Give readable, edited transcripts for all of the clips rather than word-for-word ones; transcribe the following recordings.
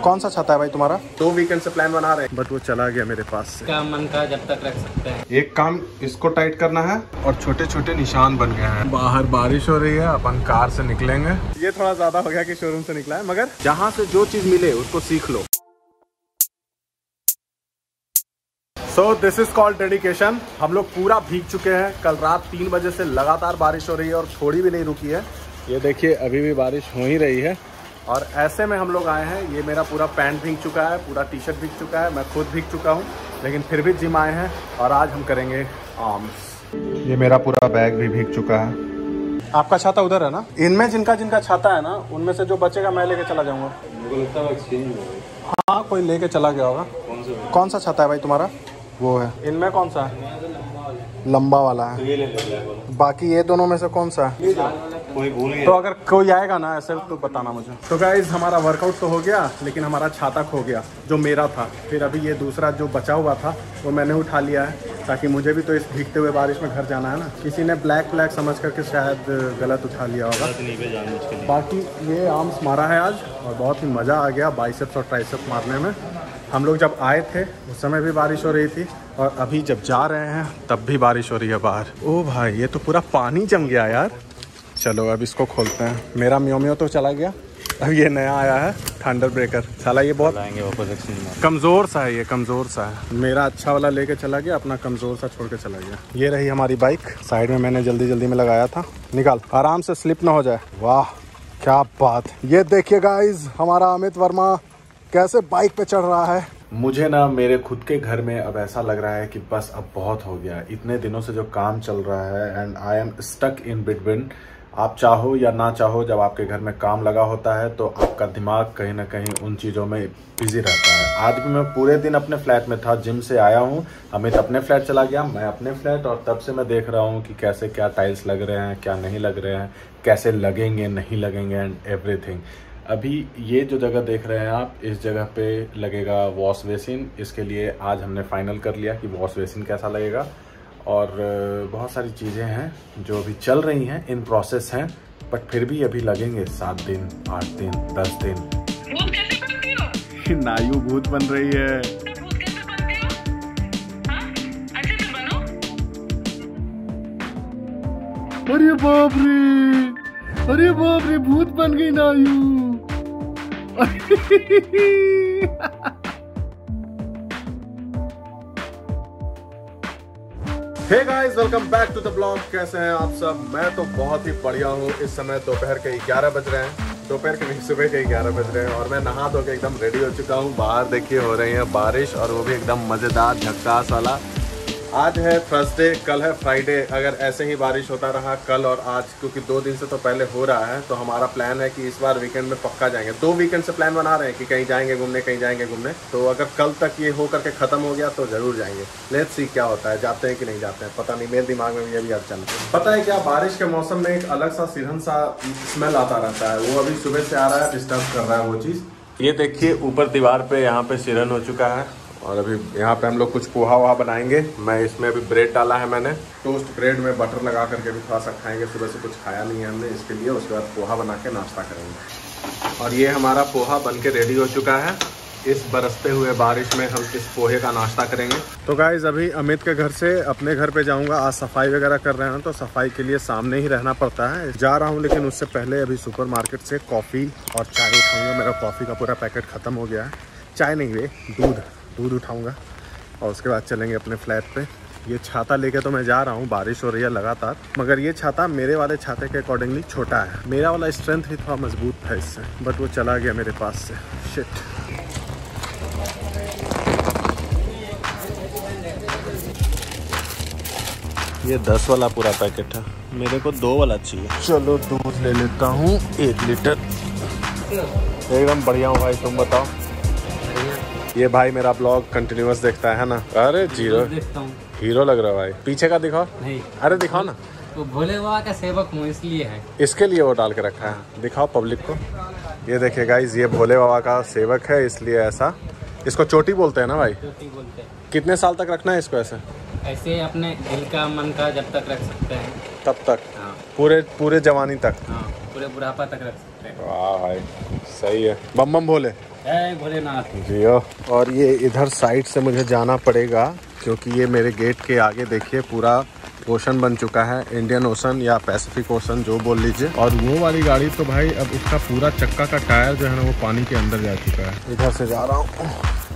कौन सा छाता है भाई तुम्हारा? 2 वीकेंड से प्लान बना रहे हैं बट वो चला गया मेरे पास से। क्या मन का जब तक रख सकते हैं। एक काम इसको टाइट करना है और छोटे छोटे निशान बन गए हैं। बाहर बारिश हो रही है, अपन कार से निकलेंगे। ये थोड़ा ज्यादा हो गया कि शोरूम से निकला है, मगर जहाँ से जो चीज मिले उसको सीख लो। So this is called dedication. हम लोग पूरा भीग चुके हैं। कल रात 3 बजे से लगातार बारिश हो रही है और थोड़ी भी नहीं रुकी है। ये देखिए अभी भी बारिश हो ही रही है और ऐसे में हम लोग आए हैं। ये मेरा पूरा पैंट भीग चुका है, पूरा टी शर्ट भीग चुका है, मैं खुद भीग चुका हूँ, लेकिन फिर भी जिम आए हैं और आज हम करेंगे आर्म्स। ये मेरा पूरा बैग भी भीग चुका है। आपका छाता उधर है ना? इनमें जिनका जिनका छाता है ना, उनमें से जो बचेगा मैं लेके चला जाऊँगा। हाँ कोई लेके चला गया होगा। कौन सा छाता है भाई तुम्हारा? वो है। इनमें कौन सा है? लंबा वाला है। बाकी ये दोनों में से कौन सा है? कोई भूल गया तो अगर कोई आएगा ना ऐसे तो बताना मुझे। तो गाइज हमारा वर्कआउट तो हो गया, लेकिन हमारा छाता खो गया जो मेरा था। फिर अभी ये दूसरा जो बचा हुआ था वो मैंने उठा लिया है, ताकि मुझे भी तो इस भीगते हुए बारिश में घर जाना है ना। किसी ने ब्लैक समझ करके शायद गलत उठा लिया होगा। बाकी ये आर्म्स मारा है आज और बहुत ही मज़ा आ गया बाइसेप्स और ट्राइसेप्स मारने में। हम लोग जब आए थे उस समय भी बारिश हो रही थी और अभी जब जा रहे हैं तब भी बारिश हो रही है बाहर। ओ भाई ये तो पूरा पानी जम गया यार। चलो अब इसको खोलते हैं। मेरा म्यों तो चला गया, अब ये नया आया है थंडर ब्रेकर। साला ये बहुत कमज़ोर सा है, ये कमज़ोर सा है। मेरा अच्छा वाला लेके चला गया, अपना कमज़ोर सा छोड़ के चला गया। ये रही हमारी बाइक, साइड में मैंने जल्दी जल्दी में लगाया था। निकाल, आराम से स्लिप ना हो जाए। वाह क्या बात। ये देखिए गाइज हमारा अमित वर्मा कैसे बाइक पे चढ़ रहा है। मुझे ना मेरे खुद के घर में अब ऐसा लग रहा है कि बस अब बहुत हो गया। इतने दिनों से जो काम चल रहा है and I am stuck in between. आप चाहो या ना चाहो, जब आपके घर में काम लगा होता है तो आपका दिमाग कहीं ना कहीं उन चीज़ों में बिजी रहता है। आज भी मैं पूरे दिन अपने फ्लैट में था, जिम से आया हूँ, अमित अपने फ्लैट चला गया, मैं अपने फ्लैट, और तब से मैं देख रहा हूँ कि कैसे क्या टाइल्स लग रहे हैं, क्या नहीं लग रहे हैं, कैसे लगेंगे नहीं लगेंगे एंड एवरीथिंग। अभी ये जो जगह देख रहे हैं आप, इस जगह पे लगेगा वॉश बेसिन। इसके लिए आज हमने फाइनल कर लिया कि वॉश बेसिन कैसा लगेगा, और बहुत सारी चीज़ें हैं जो अभी चल रही हैं, इन प्रोसेस हैं, बट फिर भी अभी लगेंगे 7 दिन 8 दिन 10 दिन। भूत कैसे बनती हो? नायु भूत बन रही है। भूत कैसे बनती हो? हाँ? अच्छे से बनो। अरे बाप रे, अरे बाप रे, भूत बन गई नायु। Hey guys, welcome back to the blog. कैसे हैं आप सब? मैं तो बहुत ही बढ़िया हूँ। इस समय दोपहर के 11 बज रहे हैं, दोपहर के नहीं सुबह के 11 बज रहे हैं और मैं नहा धो के एकदम रेडी हो चुका हूँ। बाहर देखिए हो रही है बारिश, और वो भी एकदम मज़ेदार झक्कास वाला। आज है थर्सडे, कल है फ्राइडे। अगर ऐसे ही बारिश होता रहा कल और आज, क्योंकि 2 दिन से तो पहले हो रहा है, तो हमारा प्लान है कि इस बार वीकेंड में पक्का जाएंगे। 2 वीकेंड से प्लान बना रहे हैं कि कहीं जाएंगे घूमने, कहीं जाएंगे घूमने। तो अगर कल तक ये हो करके ख़त्म हो गया तो ज़रूर जाएंगे। लेट्स सी क्या होता है, जाते हैं कि नहीं जाते हैं, पता नहीं। मेरे दिमाग में भी अभी चल रहा है। पता है क्या, बारिश के मौसम में एक अलग सा सिरहन सा स्मेल आता रहता है। वो अभी सुबह से आ रहा है, डिस्टर्ब कर रहा है वो चीज़। ये देखिए ऊपर दीवार पे यहाँ पे सिरहन हो चुका है, और अभी यहाँ पे हम लोग कुछ पोहा वहा बनाएंगे। मैं इसमें अभी ब्रेड डाला है, मैंने टोस्ट ब्रेड में बटर लगा करके भी थोड़ा सा खाएंगे। सुबह से कुछ खाया नहीं है हमने, इसके लिए। उसके बाद पोहा बना के नाश्ता करेंगे। और ये हमारा पोहा बन के रेडी हो चुका है। इस बरसते हुए बारिश में हम इस पोहे का नाश्ता करेंगे। तो गाइज अभी अमित के घर से अपने घर पे जाऊंगा। आज सफाई वगैरह कर रहे हैं, तो सफाई के लिए सामने ही रहना पड़ता है। जा रहा हूँ, लेकिन उससे पहले अभी सुपरमार्केट से कॉफ़ी और चाय उठाऊंगा। मेरा कॉफ़ी का पूरा पैकेट ख़त्म हो गया है। चाय नहीं वे, दूध उठाऊंगा, और उसके बाद चलेंगे अपने फ्लैट पे। ये छाता लेके तो मैं जा रहा हूँ, बारिश हो रही है लगातार, मगर ये छाता मेरे वाले छाते के अकॉर्डिंगली छोटा है। मेरा वाला स्ट्रेंथ ही थोड़ा मजबूत था इससे, बट वो चला गया मेरे पास से। शिट। ये 10 वाला पूरा पैकेट है, मेरे को 2 वाला चाहिए। चलो दूध ले लेता हूँ 1 लीटर। एकदम बढ़िया हूँ भाई, तुम बताओ। ये भाई मेरा ब्लॉग कंटिन्यूअस देखता है ना? अरे जीरो हीरो लग रहा है भाई। पीछे का दिखाओ। नहीं, अरे दिखाओ ना। तो भोले बाबा का सेवक हूँ, इसलिए है। इसके लिए वो डाल के रखा है, दिखाओ पब्लिक को। ये देखिए गाइज, ये भोले बाबा का सेवक है, इसलिए ऐसा। इसको चोटी बोलते हैं ना भाई? चोटी बोलते हैं। कितने साल तक रखना है इसको ऐसे? ऐसे अपने दिल का मन का जब तक रख सकते हैं तब तक। हाँ। पूरे जवानी तक। हाँ, पूरे बुढ़ापा तक रख सकते हैं। वाह भाई, सही है। बम बम भोले, जय भोलेनाथ। जियो। और ये इधर साइड से मुझे जाना पड़ेगा क्योंकि ये मेरे गेट के आगे देखिए पूरा ओशन बन चुका है, इंडियन ओशन या पैसिफिक ओशन जो बोल लीजिए। और वो वाली गाड़ी तो भाई अब उसका पूरा चक्का का टायर जो है ना वो पानी के अंदर जा चुका है। इधर से जा रहा हूँ।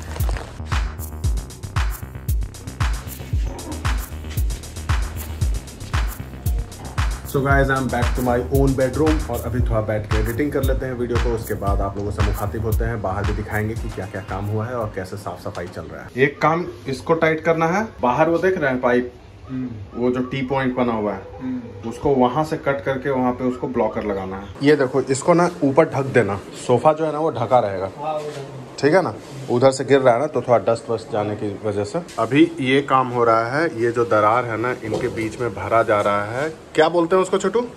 So guys, I am back to my own bedroom और अभी थोड़ा बैठ के एडिटिंग कर लेते हैं वीडियो को। उसके बाद आप लोगों से मुखातिब होते हैं, बाहर भी दिखाएंगे कि क्या क्या काम हुआ है और कैसे साफ सफाई चल रहा है। एक काम इसको टाइट करना है, बाहर वो देख रहे हैं पाइप, वो जो टी पॉइंट बना हुआ है उसको वहां से कट करके वहां पे उसको ब्लॉकर लगाना है। ये देखो, इसको ना ऊपर ढक देना, सोफा जो है ना वो ढका रहेगा, ठीक है ना। उधर से गिर रहा है ना तो थोड़ा डस्ट वस्ट जाने की वजह से अभी ये काम हो रहा है। ये जो दरार है ना इनके बीच में भरा जा रहा है। क्या बोलते हैं उसको छोटू?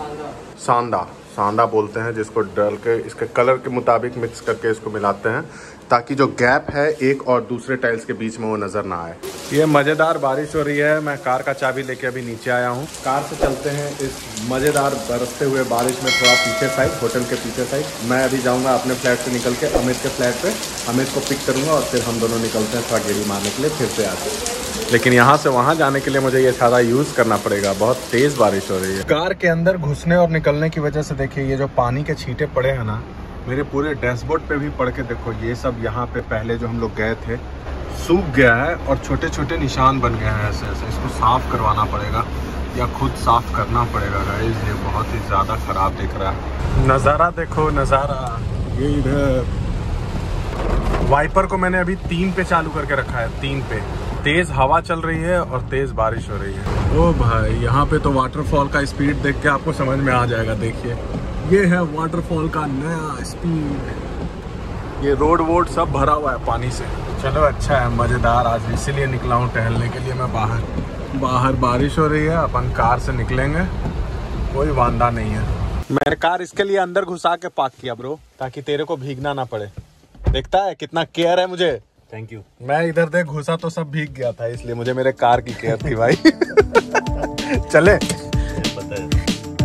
सांदा बोलते हैं, जिसको डाल के इसके कलर के मुताबिक मिक्स करके इसको मिलाते हैं ताकि जो गैप है एक और दूसरे टाइल्स के बीच में वो नजर ना आए। ये मजेदार बारिश हो रही है। मैं कार का चाबी लेके अभी नीचे आया हूँ। कार से चलते हैं इस मजेदार बरसते हुए बारिश में थोड़ा पीछे साइड, होटल के पीछे साइड। मैं अभी जाऊँगा अपने फ्लैट से निकल के अमित के फ्लैट पे, अमित को पिक करूँगा और फिर हम दोनों निकलते हैं थोड़ा गेड़ी मारने के लिए, फिर से आते। लेकिन यहाँ से वहाँ जाने के लिए मुझे ये सारा यूज करना पड़ेगा, बहुत तेज बारिश हो रही है। कार के अंदर घुसने और निकलने की वजह से देखिए ये जो पानी के छींटे पड़े हैं ना मेरे पूरे डैशबोर्ड पे भी पड़ के देखो, ये सब यहाँ पे पहले जो हम लोग गए थे सूख गया है और छोटे छोटे निशान बन गए हैं ऐसे ऐसे। इसको साफ करवाना पड़ेगा या खुद साफ करना पड़ेगा गाइस। ये बहुत ही ज़्यादा ख़राब दिख रहा है। नज़ारा देखो, नज़ारा ये इधर। वाइपर को मैंने अभी 3 पे चालू करके रखा है, 3 पे। तेज़ हवा चल रही है और तेज़ बारिश हो रही है। ओ भाई, यहाँ पे तो वाटरफॉल का स्पीड देख के आपको समझ में आ जाएगा। देखिए ये है वाटरफॉल का नया स्पीड। ये रोड वोड सब भरा हुआ है पानी से। चलो अच्छा है, मज़ेदार। आज इसीलिए निकला हूँ टहलने के लिए मैं बाहर बारिश हो रही है, अपन कार से निकलेंगे, कोई वांदा नहीं है। मैंने कार इसके लिए अंदर घुसा के पार्क किया ब्रो, ताकि तेरे को भीगना ना पड़े। देखता है कितना केयर है मुझे। Thank you. मैं इधर देख घुसा तो सब भीग गया था, इसलिए मुझे मेरे कार की केयर थी भाई। चले पता है।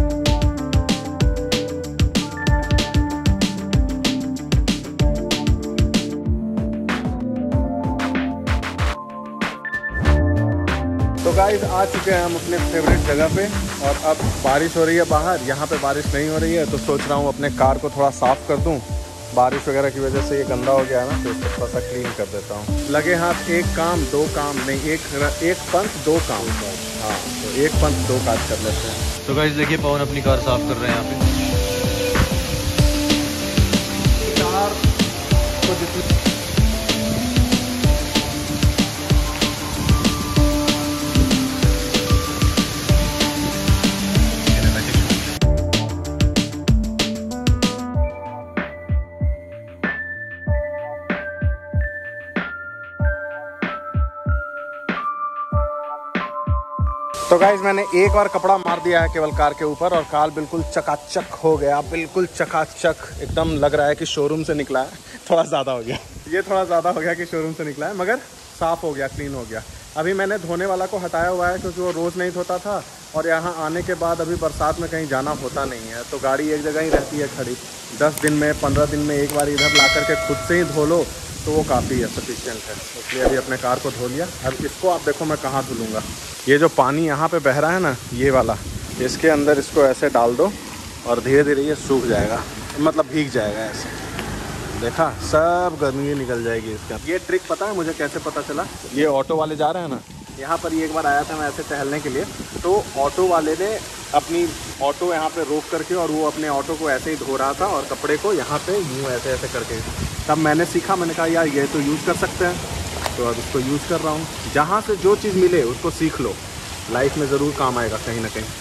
तो गाइस आ चुके हैं हम अपने फेवरेट जगह पे और अब बारिश हो रही है बाहर। यहाँ पे बारिश नहीं हो रही है तो सोच रहा हूँ अपने कार को थोड़ा साफ़ कर दूँ। बारिश वगैरह की वजह से ये गंदा हो गया है ना, तो इसको थोड़ा सा क्लीन कर देता हूँ। लगे हाथ एक काम दो काम नहीं, एक पंथ दो काम। हाँ, तो एक पंथ दो काज कर लेते हैं। तो गाइस देखिए पवन अपनी कार साफ कर रहे हैं यहाँ पे। कार को जितनी तो गाइज मैंने एक और कपड़ा मार दिया है केवल कार के ऊपर और कार बिल्कुल चकाचक हो गया, बिल्कुल चकाचक। एकदम लग रहा है कि शोरूम से निकला है। थोड़ा ज़्यादा हो गया, ये थोड़ा ज़्यादा हो गया कि शोरूम से निकला है, मगर साफ़ हो गया, क्लीन हो गया। अभी मैंने धोने वाला को हटाया हुआ है क्योंकि वो रोज़ नहीं धोता था और यहाँ आने के बाद अभी बरसात में कहीं जाना होता नहीं है, तो गाड़ी एक जगह ही रहती है खड़ी। 10 दिन में 15 दिन में एक बार इधर ला करके खुद से ही धो लो तो वो काफ़ी है, सफिशिएंट है। इसलिए अभी अपने कार को धो लिया। अब इसको आप देखो मैं कहाँ धुलूँगा। ये जो पानी यहाँ पे बह रहा है ना, ये वाला, इसके अंदर इसको ऐसे डाल दो और धीरे धीरे ये सूख जाएगा, मतलब भीग जाएगा ऐसे। देखा, सब गर्मी निकल जाएगी इसका। ये ट्रिक पता है मुझे कैसे पता चला? ये ऑटो वाले जा रहे हैं ना, यहाँ पर एक बार आया था मैं ऐसे टहलने के लिए, तो ऑटो वाले ने अपनी ऑटो यहाँ पे रोक करके और वो अपने ऑटो को ऐसे ही धो रहा था और कपड़े को यहाँ पे यूँ ऐसे ऐसे करके। तब मैंने सीखा, मैंने कहा यार ये तो यूज़ कर सकते हैं, तो अब इसको यूज़ कर रहा हूँ। जहाँ से जो चीज़ मिले उसको सीख लो, लाइफ में ज़रूर काम आएगा कहीं ना कहीं।